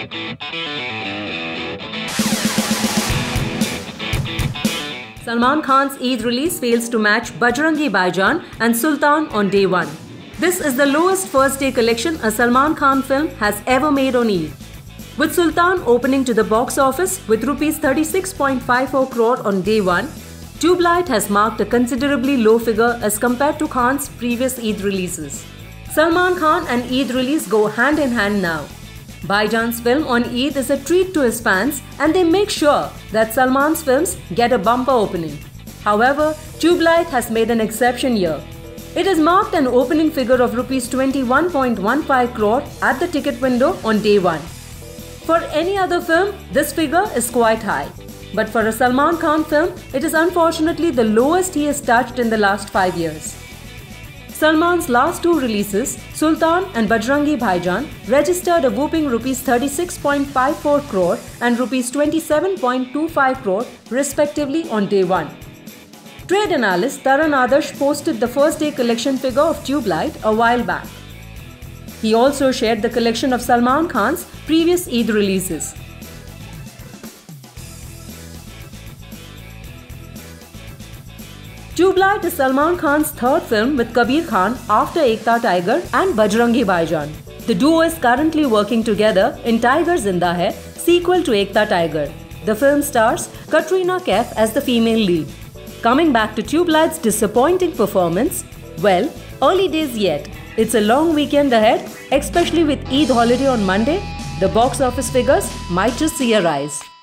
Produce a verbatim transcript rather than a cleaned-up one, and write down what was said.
Salman Khan's Eid release fails to match Bajrangi Bhaijaan and Sultan on day one. This is the lowest first-day collection a Salman Khan film has ever made on Eid. With Sultan opening to the box office with rupees thirty-six point five four crore on day one, Tube Light has marked a considerably low figure as compared to Khan's previous Eid releases. Salman Khan and Eid release go hand in hand now. Bhaijaan's film on Eid is a treat to his fans and they make sure that Salman's films get a bumper opening. However, Tube Light has made an exception here. It has marked an opening figure of rupees twenty-one point one five crore at the ticket window on day one. For any other film, this figure is quite high. But for a Salman Khan film, it is unfortunately the lowest he has touched in the last five years. Salman's last two releases, Sultan and Bajrangi Bhaijaan, registered a whopping rupees thirty-six point five four crore and rupees twenty-seven point two five crore respectively on day one. Trade analyst Taran Adarsh posted the first day collection figure of Tube Light a while back. He also shared the collection of Salman Khan's previous Eid releases. Tube Light is Salman Khan's third film with Kabir Khan after Ekta Tiger and Bajrangi Bhaijaan. The duo is currently working together in Tiger Zinda Hai, sequel to Ekta Tiger. The film stars Katrina Kaif as the female lead. Coming back to Tube Light's disappointing performance, well, early days yet. It's a long weekend ahead, especially with Eid holiday on Monday. The box office figures might just see a rise.